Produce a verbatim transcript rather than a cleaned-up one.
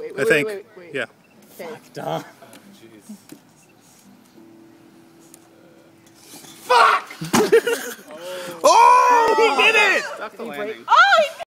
wait, I wait, think. wait, wait, wait. Yeah. Okay. Duh. Oh! He did it! Did he break? Oh, he